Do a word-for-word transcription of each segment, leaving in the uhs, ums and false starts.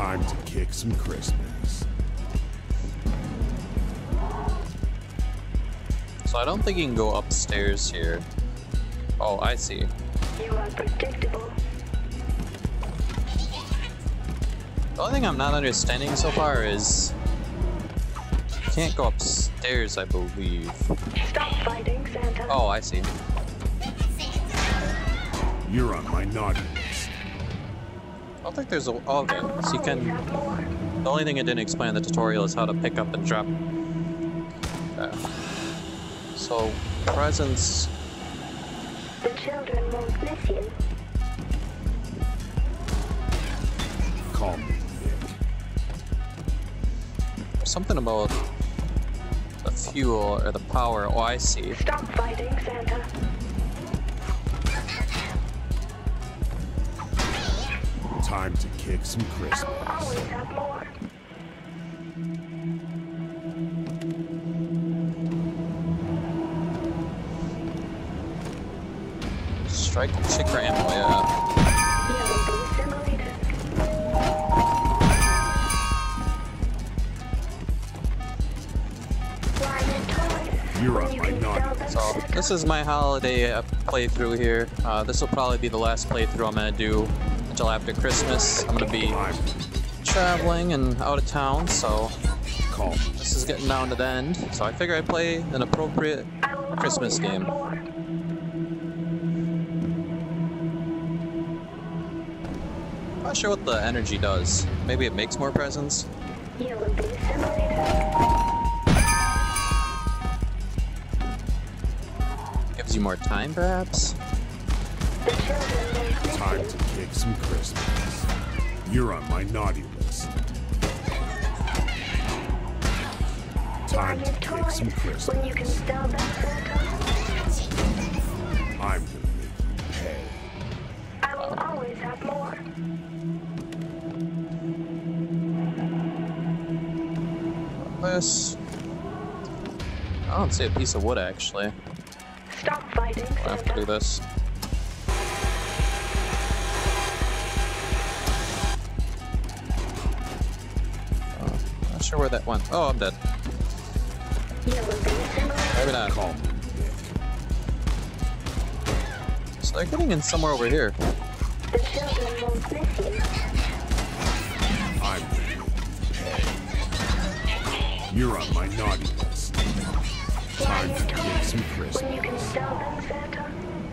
Time to kick some Christmas. So I don't think you can go upstairs here. Oh, I see. You are predictable. The only thing I'm not understanding so far is you can't go upstairs, I believe. Stop fighting, Santa. Oh, I see. You're on my naughty list. I don't think there's a... Oh, okay, so you can... The only thing it didn't explain in the tutorial is how to pick up and drop. Okay. So, presents... The children won't miss you. Call me Nick. There's something about the fuel or the power. Oh, I see. Stop fighting, Santa. Time to kick some I Christmas. will always have more. Strike and chick for ammo, yeah. You will be assimilated. Flying toys. You're When on you my can naughty sell them, So, Santa. this is my holiday uh, playthrough here. Uh, this will probably be the last playthrough I'm gonna do until after Christmas. I'm gonna be I'm traveling and out of town, so call me. this is getting down to the end. So I figure I'd play an appropriate I will Christmas always have game. more. I'm not sure what the energy does. Maybe it makes more presents? You will be assimilated. Gives you more time, perhaps? The children won't miss Time you. to kick some Christmas. You're on my naughty list. Time to Flying kick toys. some Christmas. When you can sell them, Santa. I'm gonna make you pay. I will always have more. This... I don't see a piece of wood, actually. Stop fighting, I have to do Santa. this. Uh, not sure where that went. Oh, I'm dead. You will be assimilated. Maybe not. Call me Nick. So they're getting in somewhere over here. The children won't miss you. I'm gonna make you pay. You're on my naughty list. Time to kick some Christmas. When you can sell them, Santa.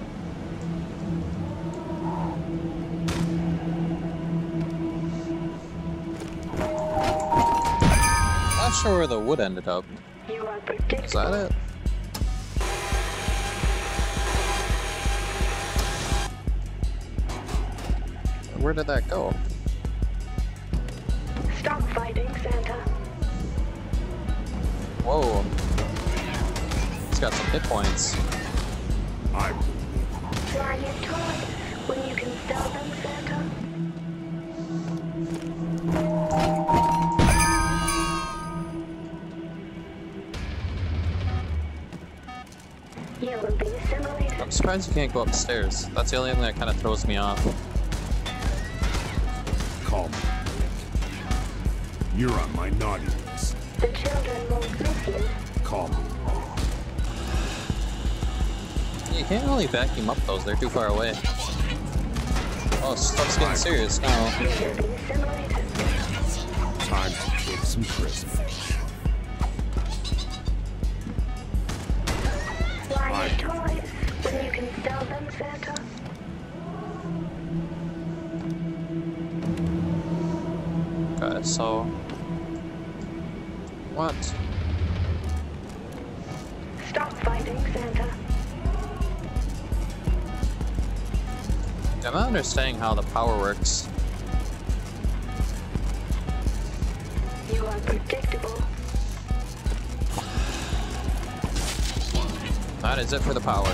Not sure where the wood ended up. You are Is predictable. that it? Where did that go? Stop fighting, Santa. Whoa. It's got some hit points. I'm gonna make Flying toys. When you can sell them, Santa. You will be assimilated. I'm surprised you can't go upstairs. That's the only thing that kind of throws me off. you call me Nick. You're on my naughty list. The children won't miss you. Call me Nick. You can't really vacuum up those, they're too far away. Oh, stuff's getting serious now. You will be assimilated. Time to kick some Christmas. Flying toys. When you can sell them, Santa. Okay, so... What? Stop fighting, Santa. I'm not understanding how the power works. You are predictable. That is it for the power.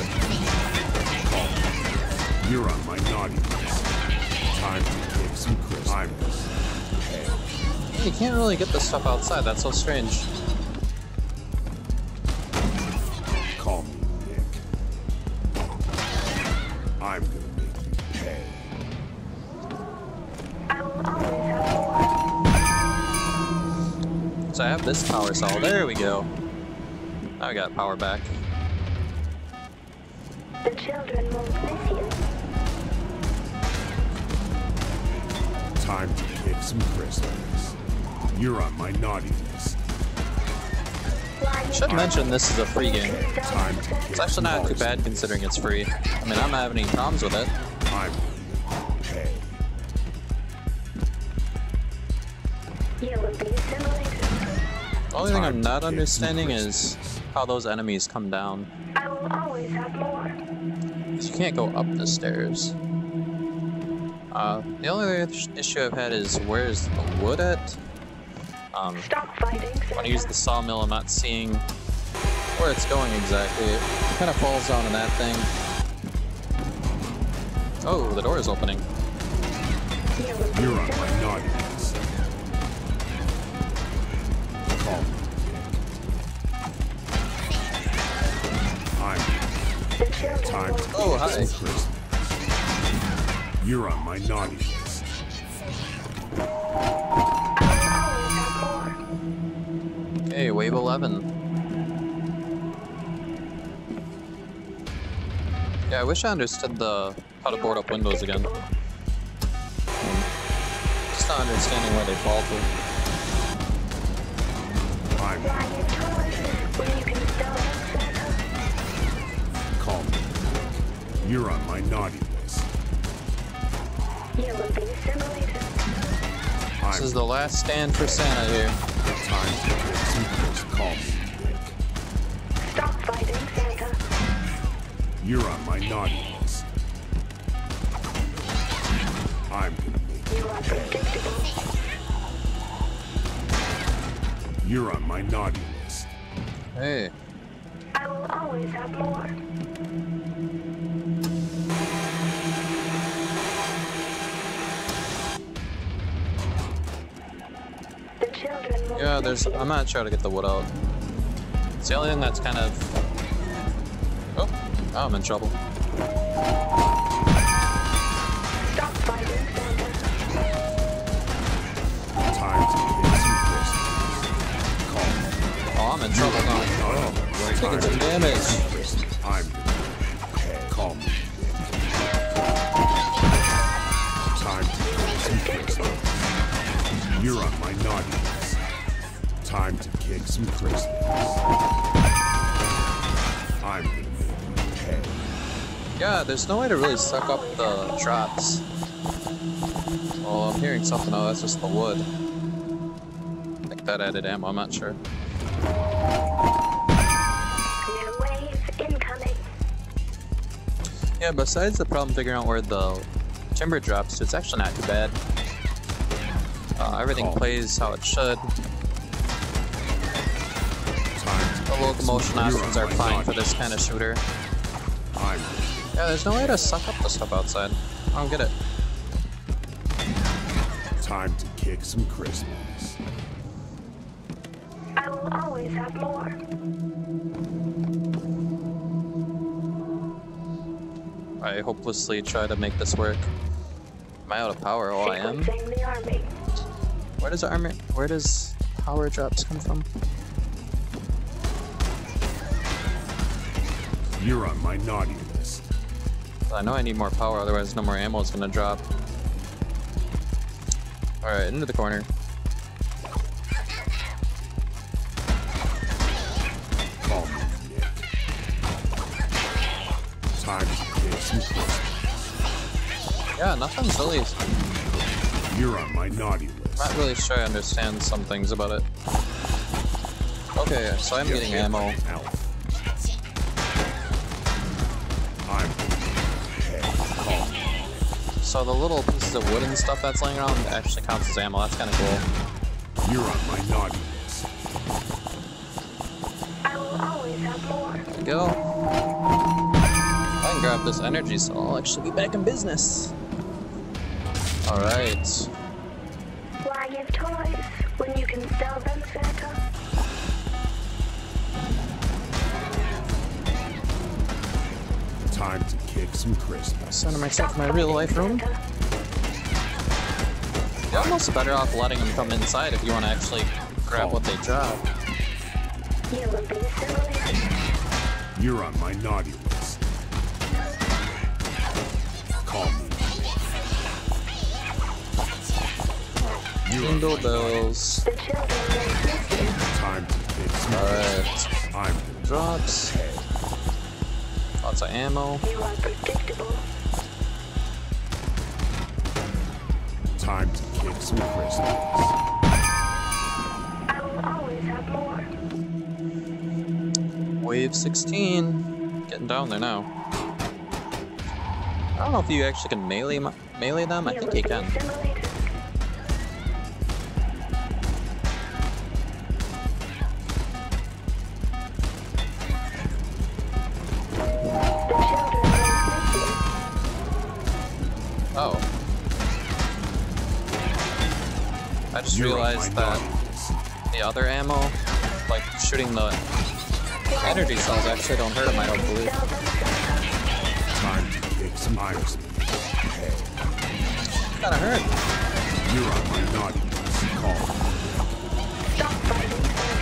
You're on my naughty list. Time to kick some Christmas. I'm gonna pay. You can't really get this stuff outside, that's so strange. Call me Nick. I'm gonna make you pay. I will always have more. So I have this power cell. There we go. Now I got power back. The children won't miss you. Time to kick some crystals. You're on my naughty list. Flying Should mention this is a free game. Time to kick It's actually some not too bars. bad considering it's free. I mean, I'm not having any problems with it. I'm okay. You will be assimilated. The only thing Time I'm to not kick some understanding is crystals. how those enemies come down. I will always have more. 'Cause you can't go up the stairs. Uh, the only other issue I've had is where's the wood at? Um, Stop fighting, when I use Santa. the sawmill, I'm not seeing where it's going exactly. It kind of falls down in that thing. Oh, the door is opening. You will be You're on my assimilated. naughty list. Call me. I'm The children time won't to Oh, kick hi. some crystals. You're on my naughty list. I will always have more. Okay, wave eleven. Yeah, I wish I understood the how to board up windows again. Just not understanding where they fall to. I'm Flying toys when you can sell them, Santa. call me. You're on my naughty list. You will be assimilated. This is I'm the last stand for Santa here. time to kick some crystals. Call me. Stop fighting, Santa. You're on my naughty list. I'm gonna make You are predictable. You're on my naughty list. Hey, I will always have more. The children won't yeah, miss there's. you. I'm not sure how to get the wood out. It's the only thing that's kind of. Oh, now I'm in trouble. Stop fighting, Santa. Time to kick some crystals. Call me. Oh, I'm in trouble now. Oh, Taking some damage. I'm call me. Time to kick some crystals. You're on my naughty list. Time to kick some crystals. I'm gonna make you pay. Yeah, there's no way to really suck up the drops. Oh, I'm hearing something. Oh, that's just the wood. I think that added ammo. I'm not sure. New wave incoming. Yeah, besides the problem figuring out where the timber drops to, it's actually not too bad. Uh, everything Oh. plays how it should. Time to The kick locomotion some- you're options on are my fine naughty for this kind of shooter. list. I'm Yeah, there's no way to suck up the stuff outside. I don't get it. time to kick some crystals. I will always have more. I hopelessly try to make this work. Am I out of power? Oh, I am. Sequencing the army. Where does armor? Where does power drops come from? You're on my naughty list. I know I need more power, otherwise no more ammo is gonna drop. Alright, into the corner. Call me Nick. Time to kick some crystals. Yeah, nothing's really. You're on my naughty list. I'm not really sure I understand some things about it. Okay, so I'm getting ammo. Elf. I'm hey, call me. So the little pieces of wood and stuff that's laying around actually counts as ammo. That's kind of cool. You're on my naughty list. I will always have more. There we go. If I can grab this energy cell, I'll actually be back in business. Alright. Why give toys when you can sell them, Santa? Time to kick some crystals. Center myself Stop in my real life fighting, room. Santa. You're almost better off letting them come inside if you want to actually grab what they drop. You will be assimilated. You're on my naughty list. Call me. You're on Jingle my bells. The children will miss you. Time to kick some Alright. I'm Drops. Lots of ammo. You are predictable. time to kick some crystals. I will always have more. Wave sixteen. Getting down there now. I don't know if you actually can melee melee them. I think you can. Assimilated. Oh. I just You're on realized my that naughty list. the other ammo, like shooting the energy cells, actually don't hurt him, I don't believe. Time to kick some irons. Hey, Kinda hurt. you're on my naughty list. Call me. Stop fighting,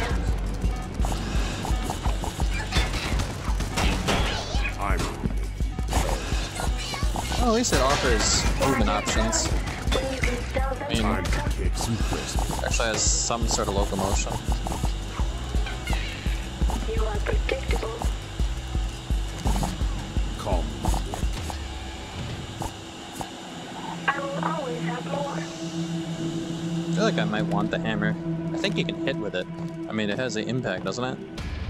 Santa. I'm on Well, at least it offers movement options. When you can sell them, I mean, time to kick some crystals. actually has some sort of locomotion. you are predictable. Call me. I will always have more. I feel like I might want the hammer. I think you can hit with it. I mean, it has the impact, doesn't it?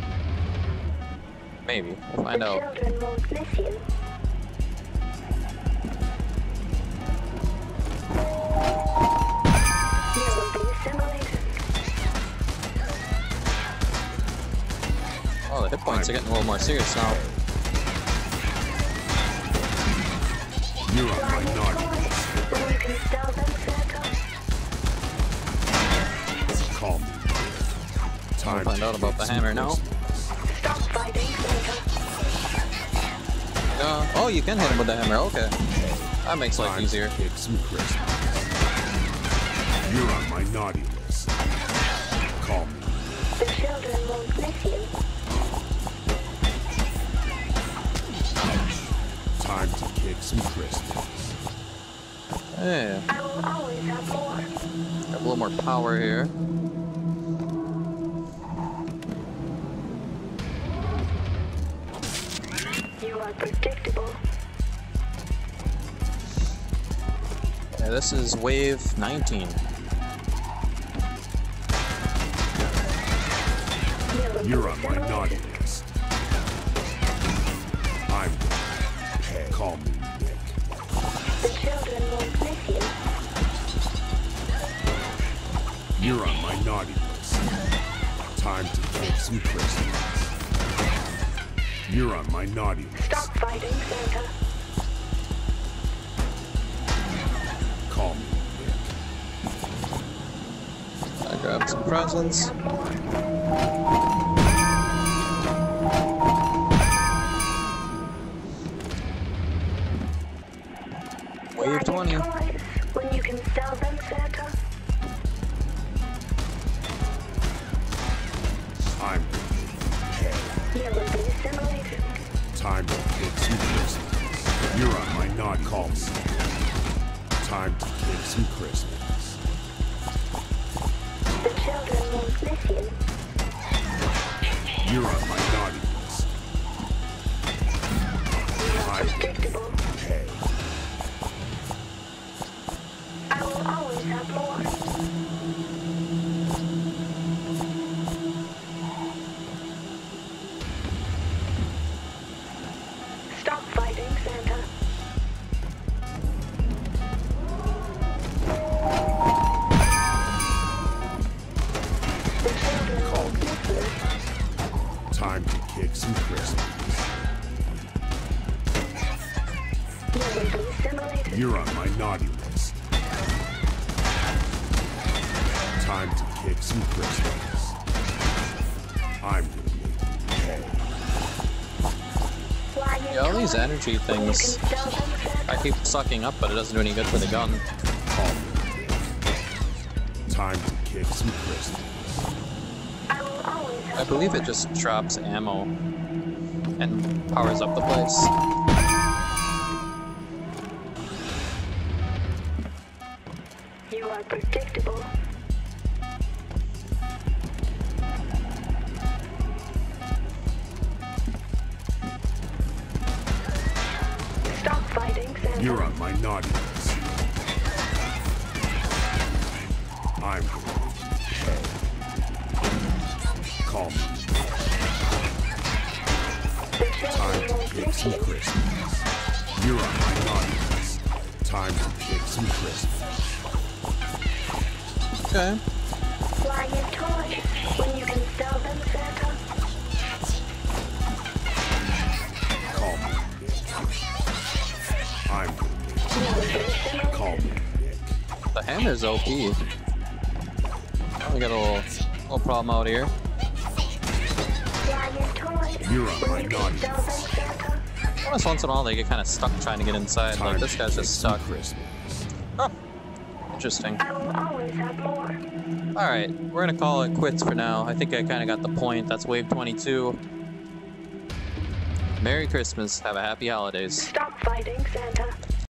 Maybe. We'll find the out. children won't miss you. You will be assimilated. Oh, the hit points are getting a little more serious now. You're on my naughty When you can sell them, Santa. list. Call me. Time We'll find to out about kick the some hammer now. crystals. Stop fighting, Santa. Uh, oh, you can hit him with the hammer. Okay. That makes life Time easier. to kick some crystals. You're on my naughty list. Call me. The children won't miss you. Time to kick some crystals. Yeah. I will always have more. Got a little more power here. You are predictable. Yeah, this is wave nineteen. You will You're be on my assimilated. naughty list. I'm hey, call me Nick. The children won't miss you. You're on my naughty list. Time to kick some crystals. You're on my naughty list. Stop fighting, Santa. Call me Nick. I grabbed some presents. Have more. Wave twenty. Toys when you can sell them, Santa. I'm hey, You will be assimilated. time to kick some crystals. You're on my naughty call me. Time to kick some crystals. The children won't miss you. You're on my naughty list. I'm Predictable. hey, I will always have more. Stop fighting, Santa. The children won't miss you. time to kick some crystals. You will be assimilated. You're on my naughty list. Time to kick some crystals. I'm gonna make you pay. Flying Yeah, all these toys energy when you things can sell them, Santa. I keep sucking up, but it doesn't do any good for the gun. Call me. Time to kick some Christmas. I will always have I believe it just drops ammo and powers up the place. You are predictable. Stop fighting, Santa. You're on my naughty list. I'm going to pay. Call me. The children Time to won't kick miss some you. Christmas. You're on my naughty list. Time to kick some Christmas. Okay. Why give toys when you can sell them, Santa? Call me Nick. I'm going to call me Nick. The hammer's O P. We got a little, little problem out here. Why give toys You're on my when you can naughty sell them, list. Santa? Almost once in a while they get kind of stuck trying to get inside. Time Like this to guy's kick just some stuck. Christmas. Huh. Interesting. I will always have more. Alright, we're gonna call it quits for now. I think I kind of got the point. That's wave twenty-two. Merry Christmas. Have a happy holidays. Stop fighting, Santa.